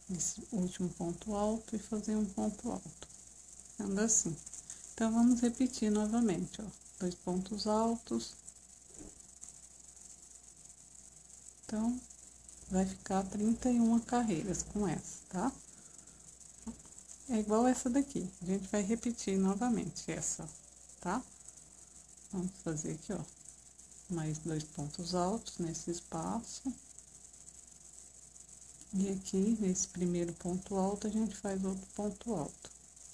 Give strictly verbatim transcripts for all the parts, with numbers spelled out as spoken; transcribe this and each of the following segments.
esse último ponto alto e fazer um ponto alto, ficando assim. Então, vamos repetir novamente, ó, dois pontos altos. Então, vai ficar trinta e uma carreiras com essa, tá? É igual essa daqui, a gente vai repetir novamente essa, tá? Vamos fazer aqui, ó, mais dois pontos altos nesse espaço. E aqui, nesse primeiro ponto alto, a gente faz outro ponto alto.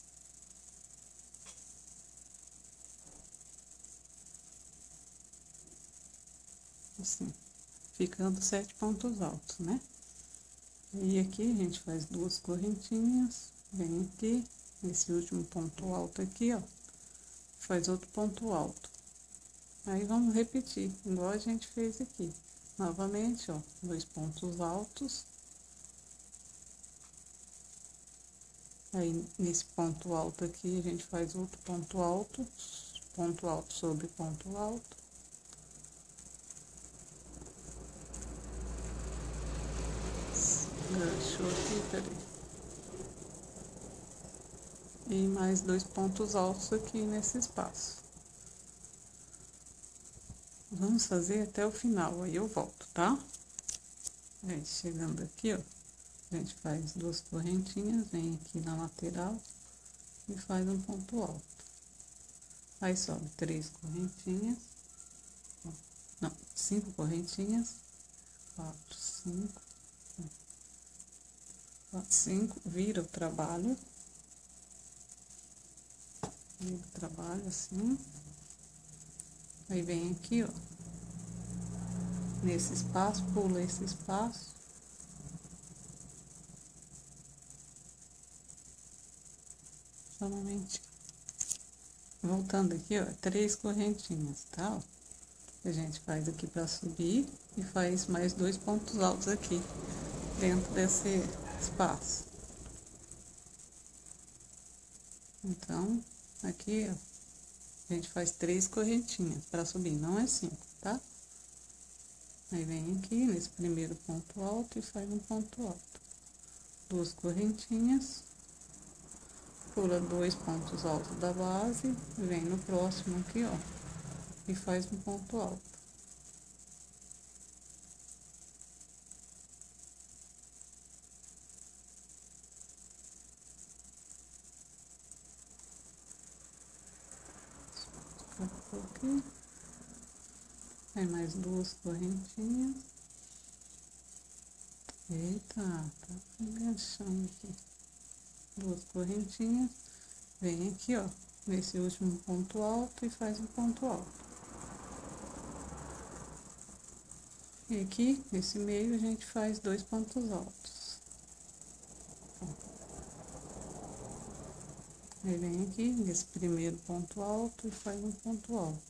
Assim, ficando sete pontos altos, né? E aqui a gente faz duas correntinhas, vem aqui, nesse último ponto alto aqui, ó, faz outro ponto alto. Aí, vamos repetir, igual a gente fez aqui. Novamente, ó, dois pontos altos. Aí, nesse ponto alto aqui, a gente faz outro ponto alto, ponto alto sobre ponto alto. Gancho aqui, peraí. E mais dois pontos altos aqui nesse espaço. Vamos fazer até o final, aí eu volto, tá? Aí, chegando aqui, ó, a gente faz duas correntinhas, vem aqui na lateral e faz um ponto alto. Aí, sobe três correntinhas, não, cinco correntinhas, quatro, cinco, quatro, cinco, vira o trabalho, vira o trabalho assim. Aí, vem aqui, ó, nesse espaço, pula esse espaço. Só um momentinho. Voltando aqui, ó, três correntinhas, tá? Ó, a gente faz aqui pra subir e faz mais dois pontos altos aqui, dentro desse espaço. Então, aqui, ó, a gente faz três correntinhas pra subir, não é cinco, tá? Aí, vem aqui nesse primeiro ponto alto e faz um ponto alto. Duas correntinhas, pula dois pontos altos da base, vem no próximo aqui, ó, e faz um ponto alto. Aqui. Aí, mais duas correntinhas. Eita, tá enganchando aqui. Duas correntinhas. Vem aqui, ó, nesse último ponto alto e faz um ponto alto. E aqui, nesse meio, a gente faz dois pontos altos. Aí, vem aqui, nesse primeiro ponto alto e faz um ponto alto.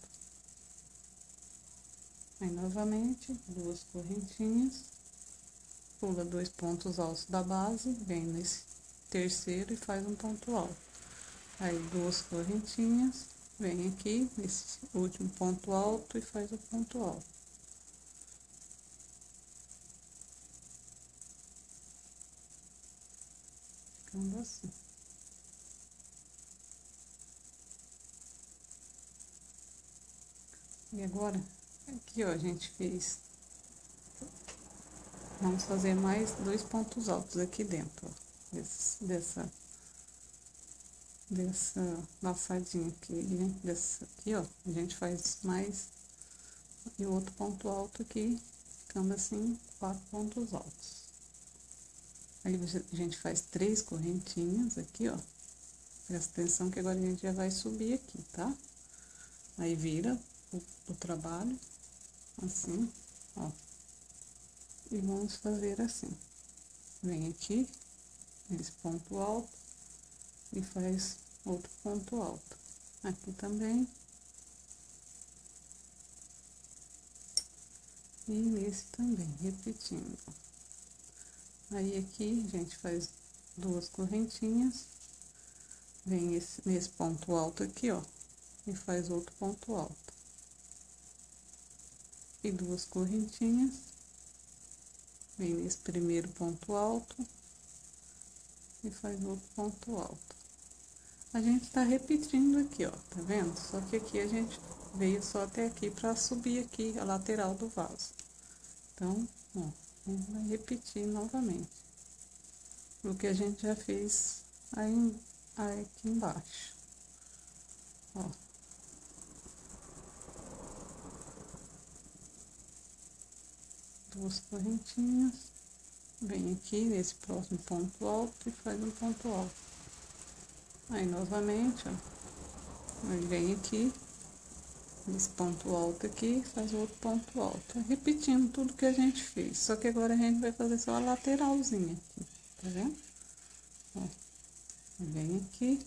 Aí, novamente, duas correntinhas, pula dois pontos altos da base, vem nesse terceiro e faz um ponto alto. Aí, duas correntinhas, vem aqui, nesse último ponto alto e faz o ponto alto. Ficando assim. E agora, aqui, ó, a gente fez... Vamos fazer mais dois pontos altos aqui dentro, ó, desse, dessa... Dessa laçadinha aqui, né? Dessa aqui, ó, a gente faz mais... E outro ponto alto aqui, ficando assim, quatro pontos altos. Aí, a gente faz três correntinhas aqui, ó. Presta atenção que agora a gente já vai subir aqui, tá? Aí, vira o, o trabalho, assim, ó. E vamos fazer assim. Vem aqui, nesse ponto alto, e faz outro ponto alto. Aqui também. E nesse também, repetindo. Aí, aqui, a gente faz duas correntinhas, vem esse, nesse ponto alto aqui, ó, e faz outro ponto alto. E duas correntinhas, vem nesse primeiro ponto alto e faz outro ponto alto. A gente tá repetindo aqui, ó, tá vendo? Só que aqui a gente veio só até aqui pra subir aqui a lateral do vaso. Então, ó, a gente vai repetir novamente o que a gente já fez aí, aí aqui embaixo, ó. Duas correntinhas, vem aqui nesse próximo ponto alto e faz um ponto alto. Aí, novamente, ó, aí vem aqui, nesse ponto alto aqui, faz outro ponto alto. Repetindo tudo que a gente fez, só que agora a gente vai fazer só a lateralzinha aqui, tá vendo? Ó, vem aqui,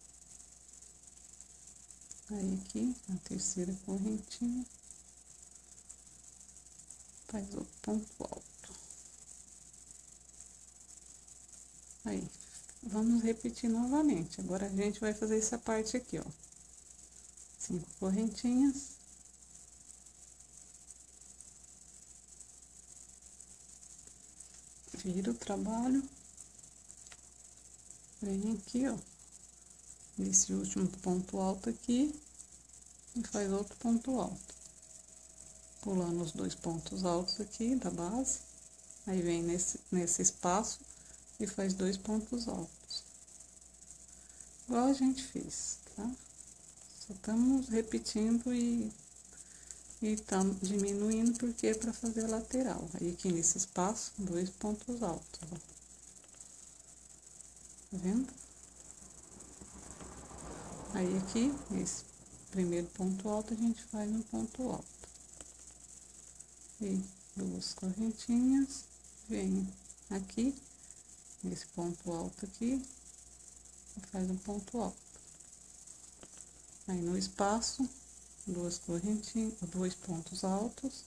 aí aqui, na terceira correntinha, faz outro ponto alto. Aí, vamos repetir novamente. Agora, a gente vai fazer essa parte aqui, ó. Cinco correntinhas. Vira o trabalho. Vem aqui, ó. Nesse último ponto alto aqui. E faz outro ponto alto. Pulando os dois pontos altos aqui da base. Aí, vem nesse, nesse espaço e faz dois pontos altos. Igual a gente fez, tá? Só estamos repetindo e e estamos diminuindo porque é para fazer a lateral. Aí aqui nesse espaço, dois pontos altos, ó. Tá vendo? Aí aqui, nesse primeiro ponto alto, a gente faz um ponto alto. E duas correntinhas, vem aqui, nesse ponto alto aqui, e faz um ponto alto. Aí no espaço, duas correntinhas, dois pontos altos.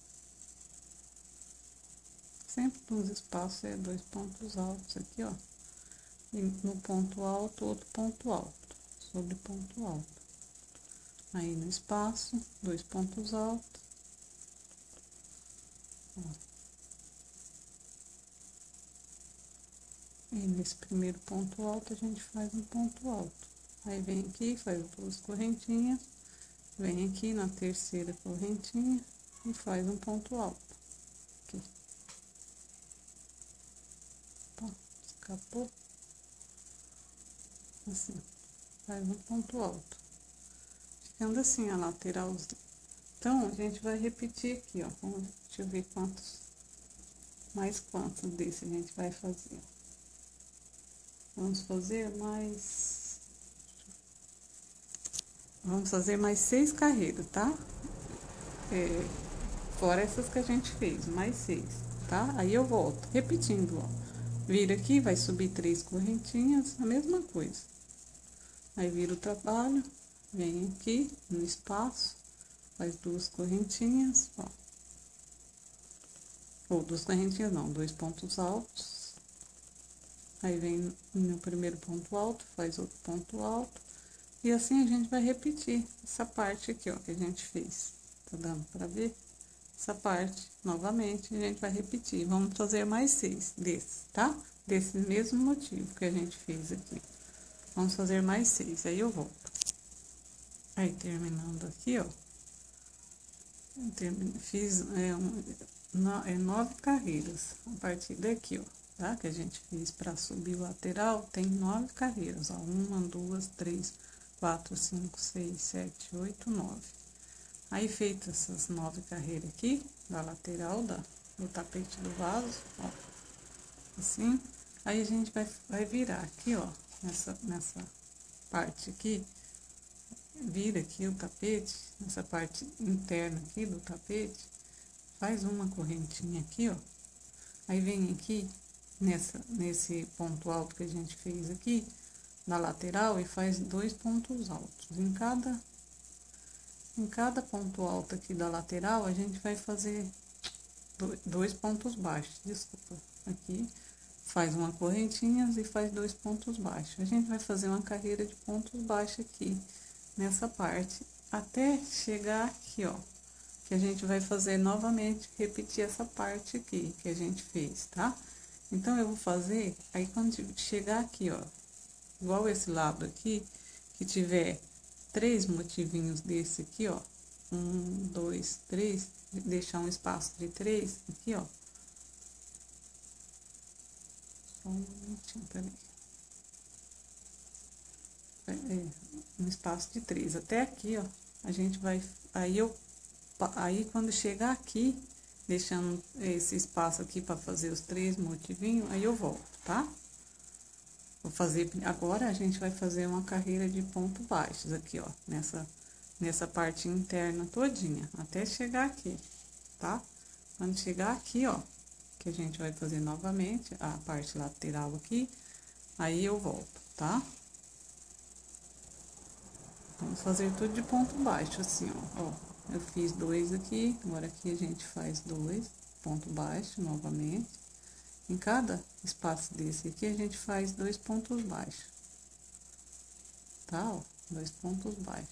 Sempre nos espaços é dois pontos altos aqui, ó. E no ponto alto, outro ponto alto, sobre ponto alto. Aí no espaço, dois pontos altos. Ó. E nesse primeiro ponto alto, a gente faz um ponto alto. Aí vem aqui, faz duas correntinhas. Vem aqui na terceira correntinha e faz um ponto alto. Aqui. Ó, escapou. Assim, faz um ponto alto. Ficando assim a lateralzinha. Então, a gente vai repetir aqui, ó. Vamos, deixa eu ver quantos, mais quantos desse a gente vai fazer. Vamos fazer mais... Vamos fazer mais seis carreiras, tá? É, fora essas que a gente fez, mais seis, tá? Aí eu volto, repetindo, ó. Vira aqui, vai subir três correntinhas, a mesma coisa. Aí vira o trabalho, vem aqui no espaço, faz duas correntinhas, ó. Ou duas correntinhas não, dois pontos altos. Aí vem no primeiro ponto alto, faz outro ponto alto. E assim a gente vai repetir essa parte aqui, ó, que a gente fez. Tá dando pra ver? Essa parte, novamente, a gente vai repetir. Vamos fazer mais seis desses, tá? Desse mesmo motivo que a gente fez aqui. Vamos fazer mais seis, aí eu volto. Aí, terminando aqui, ó. Fiz é, um, no, é, nove carreiras a partir daqui, ó, tá? Que a gente fez pra subir o lateral, tem nove carreiras, ó. Uma, duas, três, quatro, cinco, seis, sete, oito, nove. Aí, feitas essas nove carreiras aqui, da lateral da, do tapete do vaso, ó, assim, aí a gente vai, vai virar aqui, ó, nessa, nessa parte aqui, vira aqui o tapete, nessa parte interna aqui do tapete, faz uma correntinha aqui, ó, aí vem aqui, nessa, nesse ponto alto que a gente fez aqui, na lateral, e faz dois pontos altos. Em cada, em cada ponto alto aqui da lateral, a gente vai fazer dois pontos baixos, desculpa, aqui, faz uma correntinha e faz dois pontos baixos. A gente vai fazer uma carreira de pontos baixos aqui, nessa parte, até chegar aqui, ó, que a gente vai fazer novamente, repetir essa parte aqui que a gente fez, tá? Então, eu vou fazer, aí quando chegar aqui, ó, igual esse lado aqui, que tiver três motivinhos desse aqui, ó, um, dois, três, deixar um espaço de três aqui, ó. Só um minutinho, peraí. É, um espaço de três. Até aqui, ó, a gente vai, aí eu, aí quando chegar aqui, deixando esse espaço aqui para fazer os três motivinhos, aí eu volto, tá? Vou fazer, agora a gente vai fazer uma carreira de ponto baixos aqui, ó, nessa, nessa parte interna todinha, até chegar aqui, tá? Quando chegar aqui, ó, que a gente vai fazer novamente a parte lateral aqui, aí eu volto, tá? Vamos fazer tudo de ponto baixo, assim, ó, ó. Eu fiz dois aqui, agora aqui a gente faz dois, ponto baixo novamente. Em cada espaço desse aqui, a gente faz dois pontos baixos. Tá, ó, dois pontos baixos.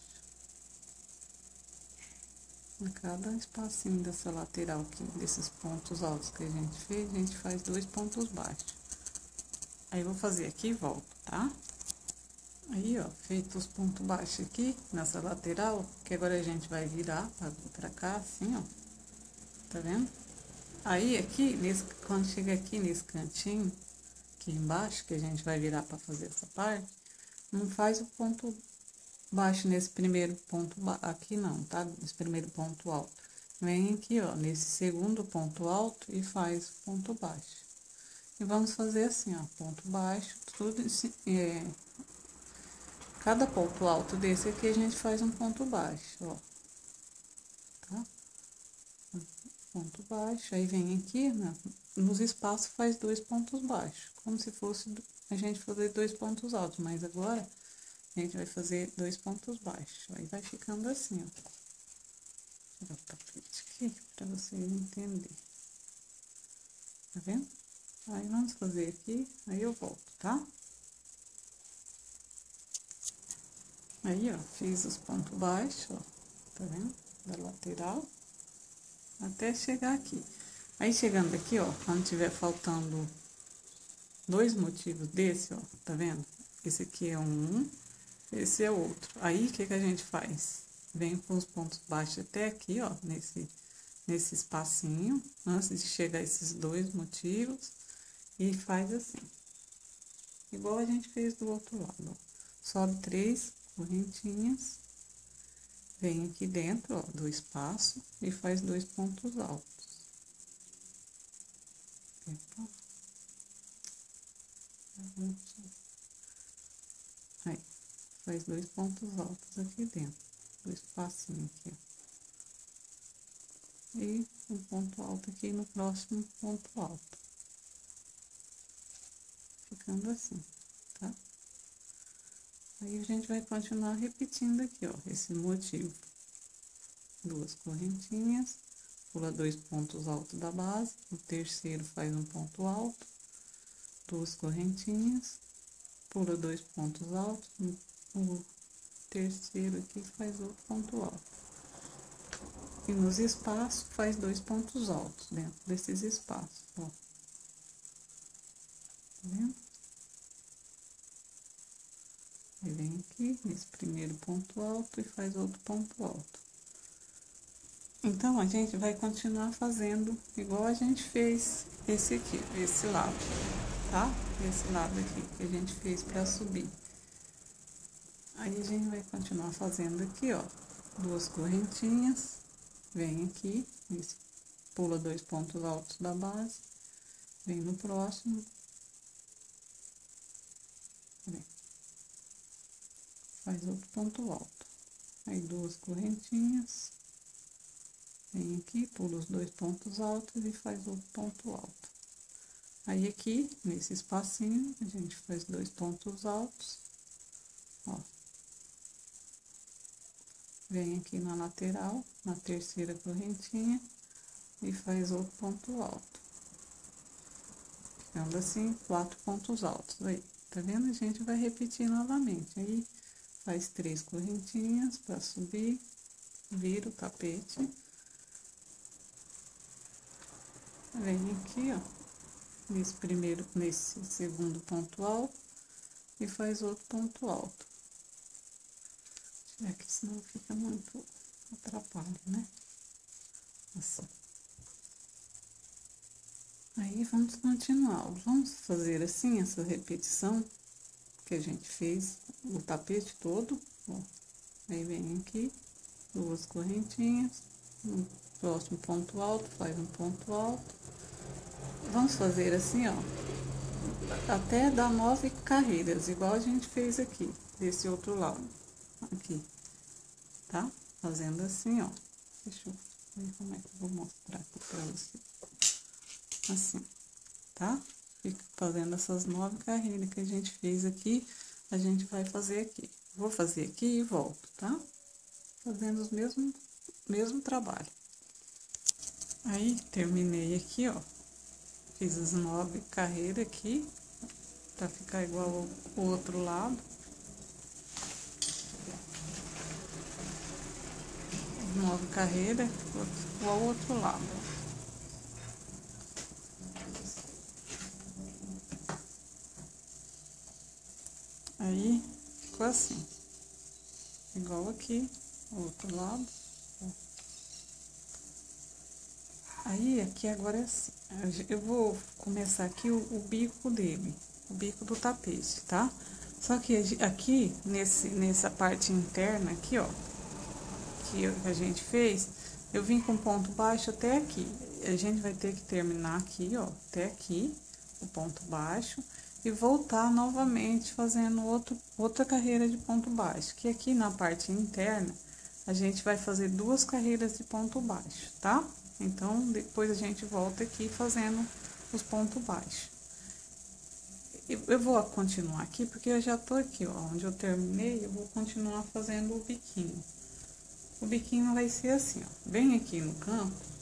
Em cada espacinho dessa lateral aqui, desses pontos altos que a gente fez, a gente faz dois pontos baixos. Aí, eu vou fazer aqui e volto, tá? Aí, ó, feito os pontos baixos aqui, nessa lateral, que agora a gente vai virar pra, pra cá, assim, ó. Tá vendo? Aí, aqui, nesse, quando chega aqui nesse cantinho, aqui embaixo, que a gente vai virar pra fazer essa parte, não faz o ponto baixo nesse primeiro ponto, aqui não, tá? Nesse primeiro ponto alto. Vem aqui, ó, nesse segundo ponto alto e faz ponto baixo. E vamos fazer assim, ó, ponto baixo, tudo assim, é... Cada ponto alto desse aqui, a gente faz um ponto baixo, ó. Tá? Ponto baixo, aí vem aqui, né? Nos espaços faz dois pontos baixos, como se fosse a gente fazer dois pontos altos, mas agora a gente vai fazer dois pontos baixos, aí vai ficando assim, ó. Vou tirar o tapete aqui pra vocês entenderem. Tá vendo? Aí, vamos fazer aqui, aí eu volto, tá? Aí, ó, fiz os pontos baixos, ó, tá vendo? Da lateral, até chegar aqui. Aí, chegando aqui, ó, quando tiver faltando dois motivos desse, ó, tá vendo? Esse aqui é um, esse é outro. Aí, o que que a gente faz? Vem com os pontos baixos até aqui, ó, nesse, nesse espacinho, antes de chegar esses dois motivos, e faz assim. Igual a gente fez do outro lado, ó. Sobe três correntinhas, vem aqui dentro, ó, do espaço e faz dois pontos altos. Epa. Aí, faz dois pontos altos aqui dentro, do espacinho aqui, ó. E um ponto alto aqui no próximo ponto alto. Ficando assim, tá? Aí, a gente vai continuar repetindo aqui, ó, esse motivo. Duas correntinhas, pula dois pontos altos da base, o terceiro faz um ponto alto, duas correntinhas, pula dois pontos altos, o terceiro aqui faz outro ponto alto. E nos espaços, faz dois pontos altos dentro desses espaços, ó. Tá vendo? Aí, vem aqui, nesse primeiro ponto alto e faz outro ponto alto. Então, a gente vai continuar fazendo igual a gente fez esse aqui, esse lado, tá? Esse lado aqui que a gente fez pra subir. Aí, a gente vai continuar fazendo aqui, ó, duas correntinhas, vem aqui, esse, pula dois pontos altos da base, vem no próximo, vem, faz outro ponto alto. Aí, duas correntinhas, vem aqui, pula os dois pontos altos e faz outro ponto alto. Aí, aqui, nesse espacinho, a gente faz dois pontos altos, ó. Vem aqui na lateral, na terceira correntinha, e faz outro ponto alto. Ficando assim, quatro pontos altos. Aí, tá vendo? A gente vai repetir novamente. Aí, faz três correntinhas pra subir, vira o tapete. Vem aqui, ó. nesse primeiro, nesse segundo ponto alto e faz outro ponto alto. É que senão fica muito atrapalha, né? Assim. Aí, vamos continuar. Vamos fazer assim, essa repetição que a gente fez, o tapete todo, ó. Aí, vem aqui, duas correntinhas, no próximo ponto alto, faz um ponto alto. Vamos fazer assim, ó, até dar nove carreiras, igual a gente fez aqui, desse outro lado, aqui, tá? Fazendo assim, ó. Deixa eu ver como é que eu vou mostrar aqui pra você. Assim, tá? Fica fazendo essas nove carreiras que a gente fez aqui, a gente vai fazer aqui. Vou fazer aqui e volto, tá? Fazendo os mesmos, mesmo trabalho. Aí, terminei aqui, ó. Fiz as nove carreiras aqui, pra ficar igual ao outro lado. Nove carreiras, igual ao outro lado. Aí, ficou assim, igual aqui, outro lado. Aí, aqui agora é assim, eu vou começar aqui o, o bico dele, o bico do tapete, tá? Só que aqui, nesse, nessa parte interna aqui, ó, que a gente fez, eu vim com ponto baixo até aqui. A gente vai ter que terminar aqui, ó, até aqui, o ponto baixo. E voltar novamente fazendo outro, outra carreira de ponto baixo, que aqui na parte interna, a gente vai fazer duas carreiras de ponto baixo, tá? Então, depois a gente volta aqui fazendo os pontos baixos. Eu vou continuar aqui, porque eu já tô aqui, ó, onde eu terminei, eu vou continuar fazendo o biquinho. O biquinho vai ser assim, ó, bem aqui no canto,